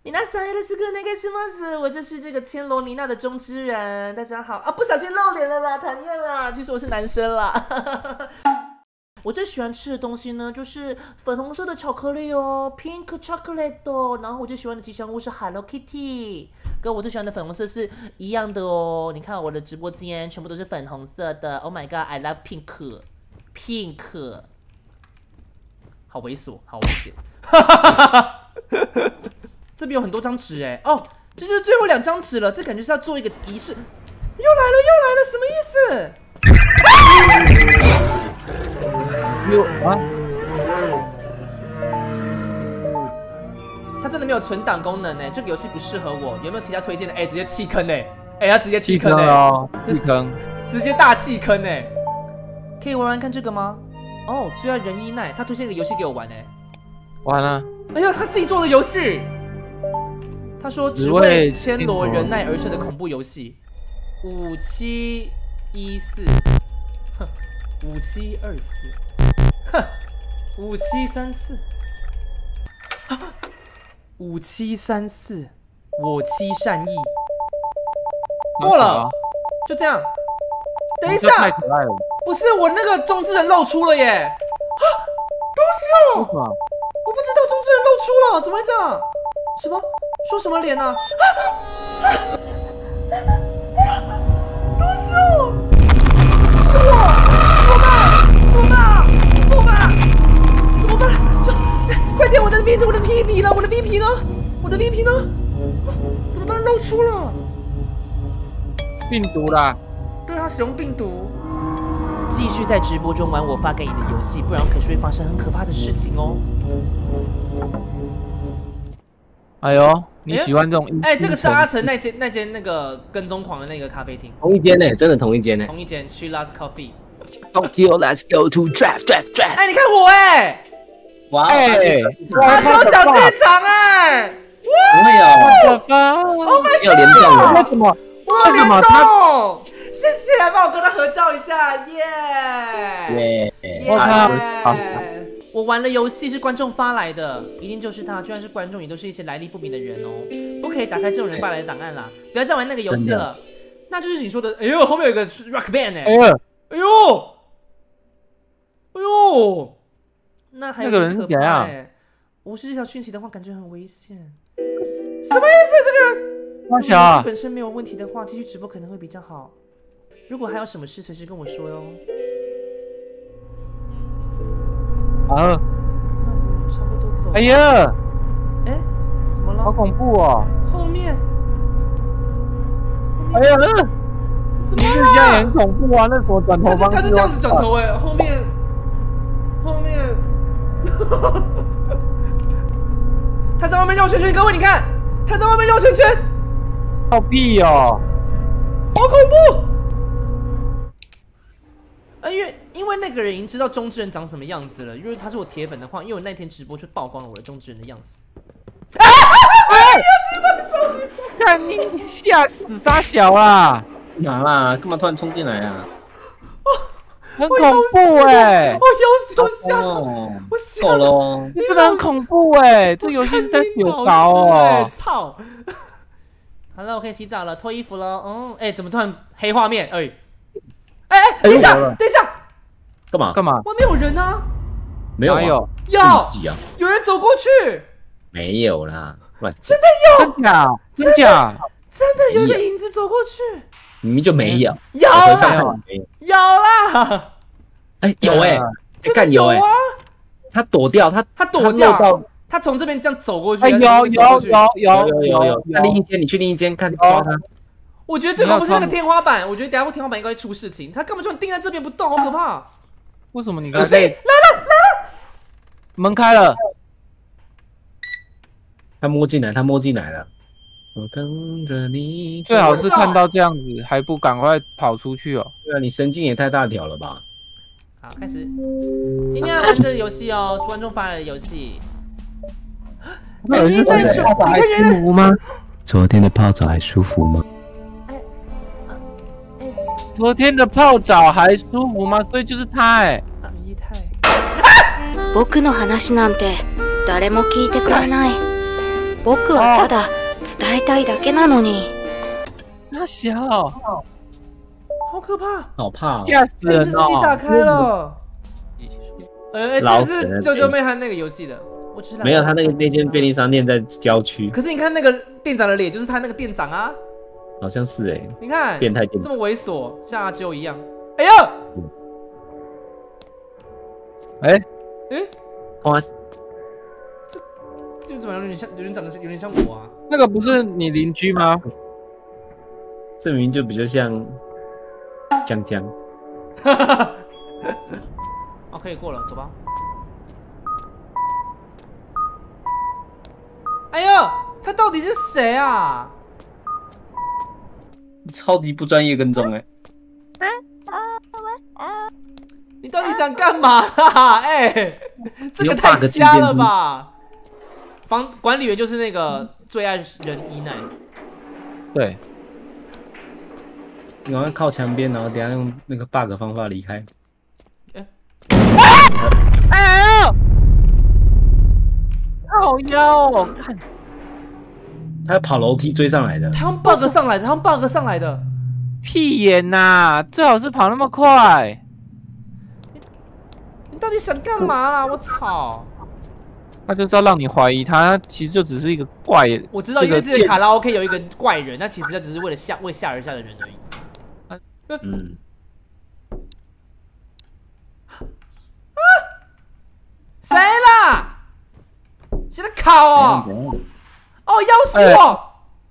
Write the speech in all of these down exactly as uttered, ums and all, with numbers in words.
皆さんよろしくお願いします。我就是这个千罗妮娜的中之人。大家好啊，不小心露脸了啦，讨厌啦。其实我是男生啦。我最喜欢吃的东西呢，就是粉红色的巧克力哦 ，pink chocolate。然后我最喜欢的吉祥物是 Hello Kitty， 跟我最喜欢的粉红色是一样的哦。你看我的直播间全部都是粉红色的 ，Oh my god，I love pink，pink。好猥琐，好危险。这边有很多张纸哎，哦，这就是最后两张纸了。这感觉是要做一个仪式。又来了，又来了，什么意思？ 有啊！ 它真的没有存档功能哎，这个游戏不适合我。有没有其他推荐的？哎，直接弃坑哎，哎，他直接弃坑哎， 弃坑， 直接大弃坑哎。可以玩玩看这个吗？哦，最爱仁伊奈，他推荐一个游戏给我玩哎。 完了！ 哎呀，他自己做的游戏。他说只为千罗人奈而生的恐怖游戏，五七一四，哼，五七二四，哼，五七三四，五七三四，我妻善意，过了，就这样。等一下， 太可爱了， 不是我那个中之人露出了耶！啊，恭喜哦！我不知道中之人露出了，怎么会这样？什么？说什么脸呢、啊？都是我，是我，怎么办？怎么办？怎么办？怎么办？这，快点！我的 V， 我的 V P 呢？我的 V P 呢？我的 V P 呢？怎么办？露出了， 病毒啦！ 对啊，使用病毒。继续在直播中玩我发给你的游戏，不然可是会发生很可怕的事情哦。 哎呦，你喜欢这种？ 哎、欸，这个是阿成那间那间那个跟踪狂的那个咖啡厅， 同一间呢、欸，真的同一间呢、欸， 同一间 Chilla's Coffee。Tokyo, let's go to drive, drive, drive。 哎、欸，你看我哎、欸， 哇，哎， 亚洲小剧场哎， 不会有， 我的妈 ，Oh my god， 有联动为什么？为什么他？ 谢谢，帮我跟他合照一下，耶耶耶！我玩的游戏是观众发来的，一定就是他。就算是观众，也都是一些来历不明的人哦，不可以打开这种人发来的档案啦！不要再玩那个游戏了。那就是你说的，哎呦，后面有个 rock band 哎、欸，哎呦，哎呦，哎呦，那还有点可怕哎。无视这条讯息的话，感觉很危险。什么意思？这个人？ 大小本身没有问题的话，继续直播可能会比较好。如果还有什么事，随时跟我说哟。 啊！ 那我差不多走。 哎呀！ 哎，怎么了？ 好恐怖哦！ 后面。 哎呀！ 什么？ 这样也很恐怖啊！那什么转头方式？ 他是这样子转头哎，后面，后面，他在外面绕圈圈，各位你看，他在外面绕圈圈。 好屁哦！ 好恐怖！啊，因为因为那个人已经知道中之人长什么样子了，因为他是我铁粉的话，因为我那天直播就曝光了我的中之人的样子。啊！ 看你吓死傻小啦！ 干嘛啦？干嘛突然冲进来啊？ 很恐怖哎！ 我有死，我吓到，我吓到了， 你真的很恐怖哎！这游戏是在丢高哦！ 操！好了，我可以洗澡了，脱衣服了。嗯，哎，怎么突然黑画面？哎，哎哎，等一下，等一下， 干嘛？ 干嘛？ 外面有人啊？ 没有， 有， 有，有人走过去。 没有啦， 真的有， 真假？真假？ 真的有一个影子走过去。 明明就没有， 有啦，有啦。 哎，有哎， 真的有啊！ 他躲掉，他他躲掉。他从这边这样走过去， 有有有有有有有。 那另一间，你去另一间看抓他。 我觉得最恐怖是那个天花板，我觉得等下天花板应该会出事情。他根本就定在这边不动，好可怕！ 为什么你刚才？来了来了！ 门开了， 他摸进来，他摸进来了。我等着你。 最好是看到这样子，还不赶快跑出去哦。 对啊，你神经也太大条了吧！ 好，开始。今天要玩这个游戏哦，观众发来的游戏。 有人在说泡澡还舒服吗？ 昨天的泡澡还舒服吗？ 昨天的泡澡还舒服吗？所以就是他哎。 一太。 僕の話なんて誰も聞いてくれない。 僕はただ伝えたいだけなのに。 那小， 好可怕！ 好怕哦！ 吓死这人只是一打哦！ 开了。呃，这老死人是舅舅妹和那个游戏的，我只是来没有，他那个那间便利商店在郊区， 可是你看那个店长的脸，就是他那个店长啊， 好像是哎、 你看变态店长。 这么猥琐，像阿啾一样。哎呀， 哎， 哎， 哇， 这怎么有点像，有点长得有点像我啊？ 那个不是你邻居吗？ 这明明就比较像江江。 哦，可以过了，走吧。哎呀，他到底是谁啊？ 超级不专业跟踪哎、 你到底想干嘛啊？哎，这个太瞎了吧！房管理员就是那个最爱人伊奈。 对， 你赶快靠墙边，然后等一下用那个 bug 方法离开。 哎呦，靠腰哦，看他跑楼梯追上来的， 他用 bug 上来的，他用 bug 上来的。 屁眼呐！最好是跑那么快。 你到底想干嘛啦？我操！ 他就是要让你怀疑他，其实就只是一个怪人。 我知道，因为这个卡拉 OK 有一个怪人，那其实他只是为了吓为吓而吓的人而已。 嗯， 谁啦？谁在烤哦？ 怎样怎样哦，要死我！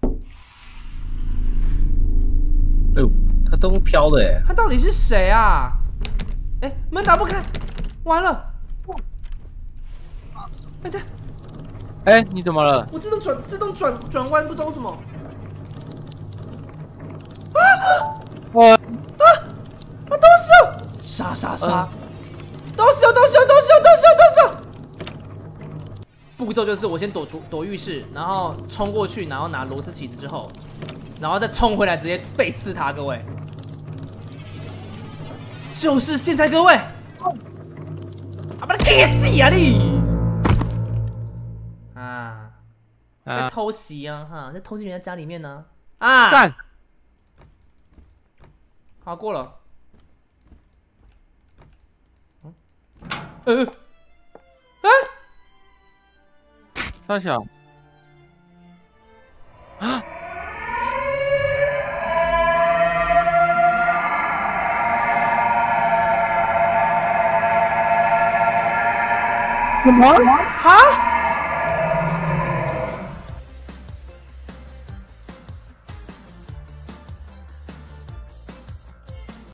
哎呦，他都飘的哎， 他到底是谁啊？哎，门打不开，完了！哎，对， 哎，你怎么了？ 我自动转自动转转弯，不知道为什么。 我啊！啊！东西哦！杀杀杀！东西哦！东西哦！东西哦！东西哦！东西哦！步骤就是我先躲出躲浴室，然后冲过去，然后拿螺丝起子之后，然后再冲回来，直接背刺他。各位，就是现在，各位，啊，把他给死啊你！啊，在偷袭啊！哈，在偷袭人家家里面呢。啊！ 干！ 好，过了。嗯，呃，啊！ 大小啊！什么？ 哈？